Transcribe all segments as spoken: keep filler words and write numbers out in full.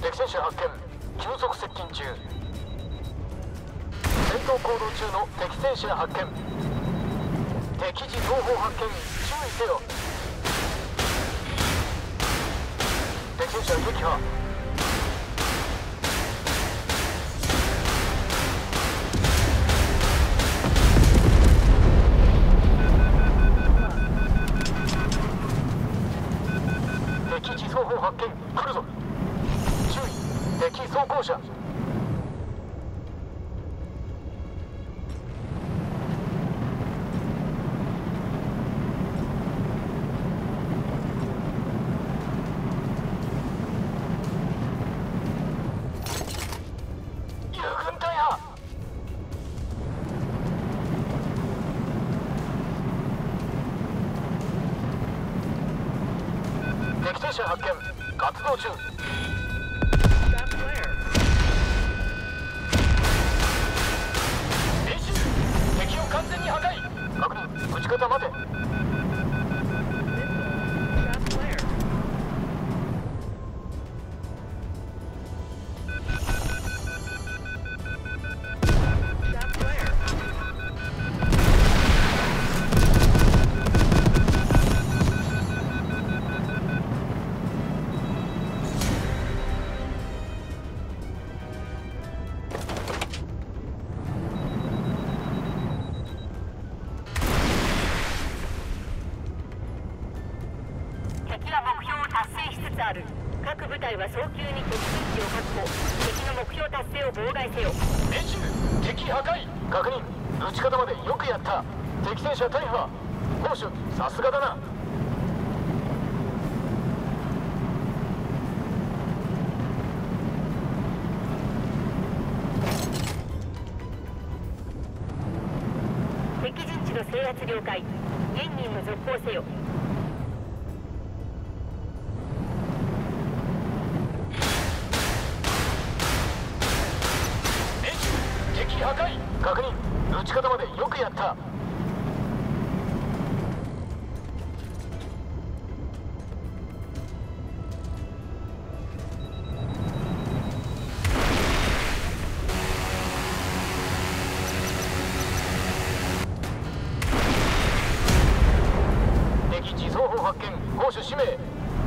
敵戦車発見。急速接近中。戦闘行動中の敵戦車発見。敵地同胞発見。注意せよ。敵戦車撃破。敵自走砲発見。来るぞ。注意。敵装甲車。敵戦車発見。活動中。演習。敵を完全に破壊。確認。撃ち方待て。 各部隊は早急に敵陣地を確保。敵の目標達成を妨害せよ。 命中。敵破壊。確認。撃ち方までよくやった。敵戦車大破。攻守さすがだな。 敵陣地の制圧了解。現任務続行せよ。 破壊。確認。撃ち方までよくやった。敵自走砲発見。攻守指名。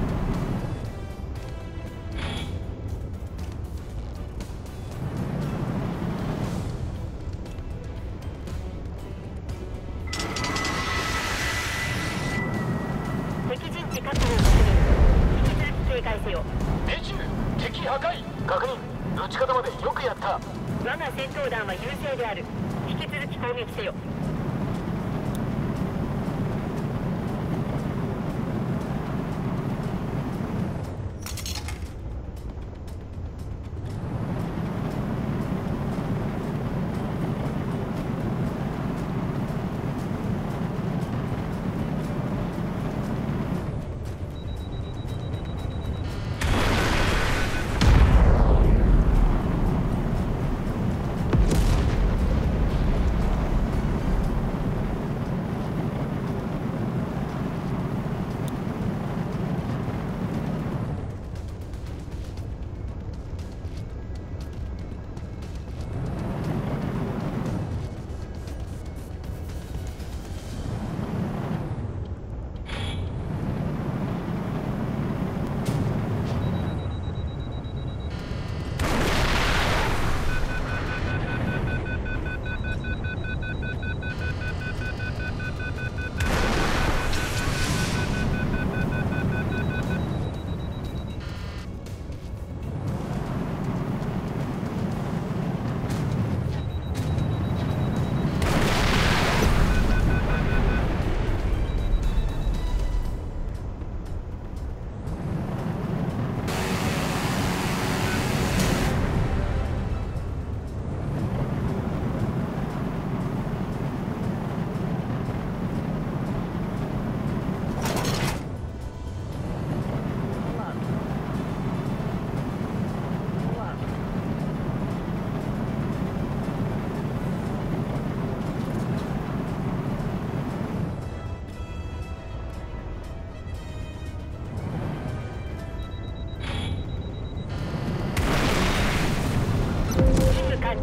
命中。敵破壊。確認。撃ち方までよくやった。 我が戦闘団は優勢である。引き続き攻撃せよ。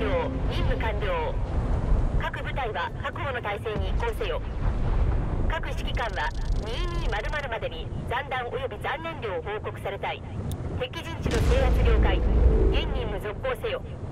了。任務完了。各部隊は確保の体制に移行せよ。各指揮官はにじゅうにまるまでに残弾及び残燃量を報告されたい。敵陣地の制圧了解。現任務続行せよ。